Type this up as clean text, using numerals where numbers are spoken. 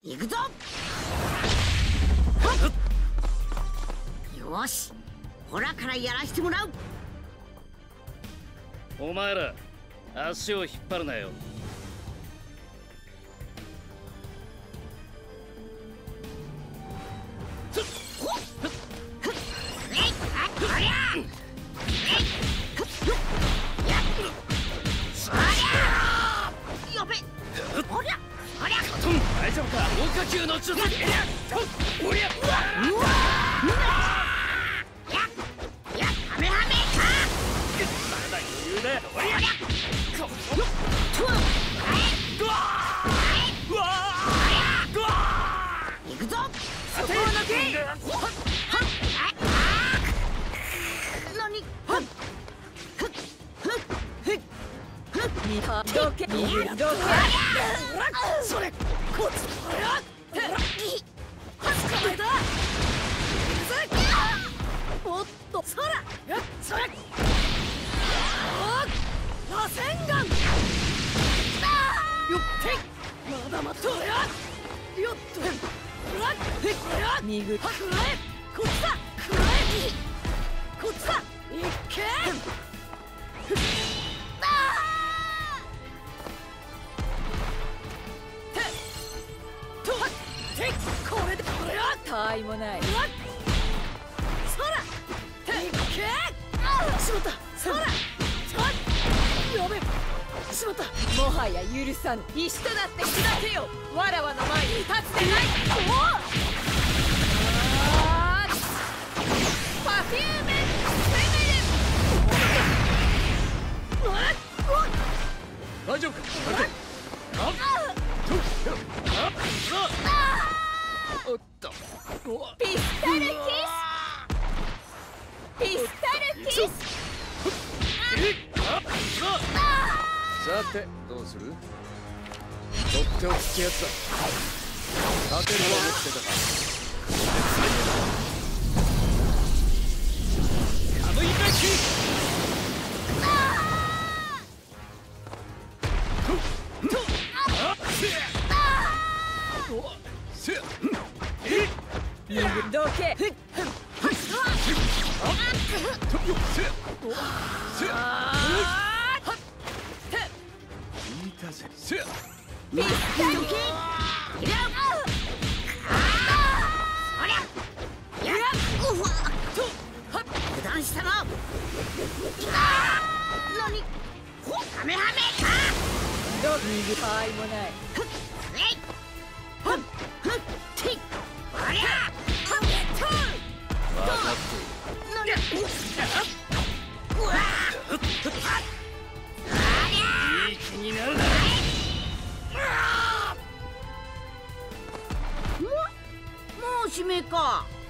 行くぞ。よし、ほらからやらしてもらう。 お前ら足を引っ張るなよ。大丈夫か。豪華級の術。おりゃ。うわ。やカメハメか。まだ余裕だよ。おりゃ。 行くぞ。 そこを抜け。 何。 どけ。 それ。こっち。おっと、そら。それ。螺旋丸。よってまだ待っとるよ。よっと逃ぐ。 こっちだ。こっちだ。いっけ。これでこれはたわいもない。 そら。いっけ。しまった。そら。やべ。しまった。 もはや許さぬ。石となって砕けよ。わらわの前に立つでない。パフューメ大丈夫か。おっと。 ピスタルキス。ピスタルキス。 さてどうする。取っておくってやつだ。勝てると思ってた。カムイバック。 どけ。 油断したな。何。カメハメか。 ど逃ぐたわいもない。 いい気になるな。 もう指名か。